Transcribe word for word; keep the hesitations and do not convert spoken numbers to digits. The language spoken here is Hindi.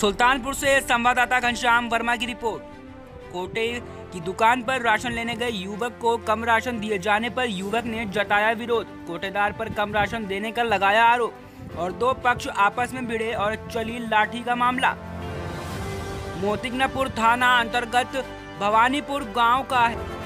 सुल्तानपुर से संवाददाता घनश्याम वर्मा की रिपोर्ट। कोटे की दुकान पर राशन लेने गए युवक को कम राशन दिए जाने पर युवक ने जताया विरोध। कोटेदार पर कम राशन देने का लगाया आरोप और दो पक्ष आपस में भिड़े और चली लाठी का मामला। मोतिकनापुर थाना अंतर्गत भवानीपुर गांव का है।